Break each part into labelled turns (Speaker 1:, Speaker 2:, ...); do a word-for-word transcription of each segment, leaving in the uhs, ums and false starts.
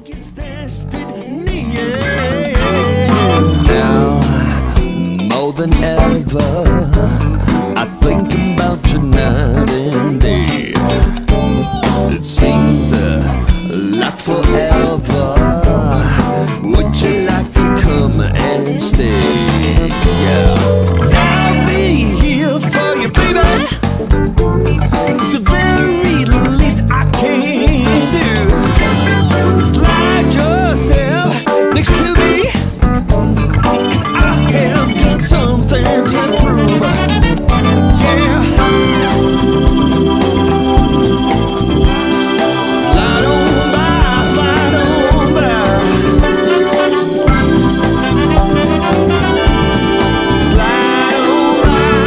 Speaker 1: It's destiny, yeah. Now, more than ever, I think about you night and day. It seems uh, like forever. Would you like to come and stay? Yeah, I'll be here for you, baby. It's the very least I can do. Slide yourself next to me, 'cause I have got something to prove. Yeah. Slide on by, slide on by. Slide on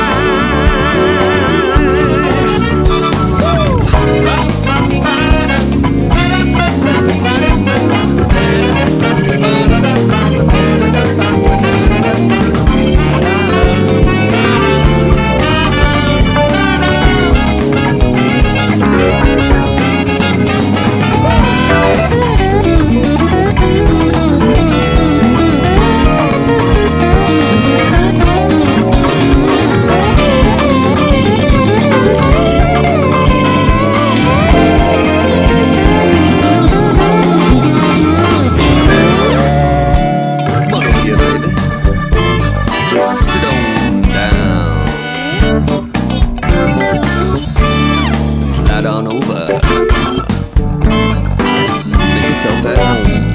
Speaker 1: on over, make yourself at home,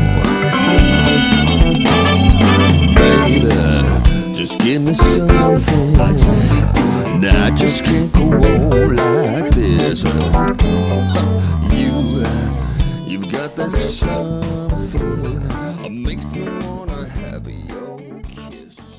Speaker 1: baby. Just give me something. Now I just can't go on like this. You, you've got that something that makes me wanna have your kiss.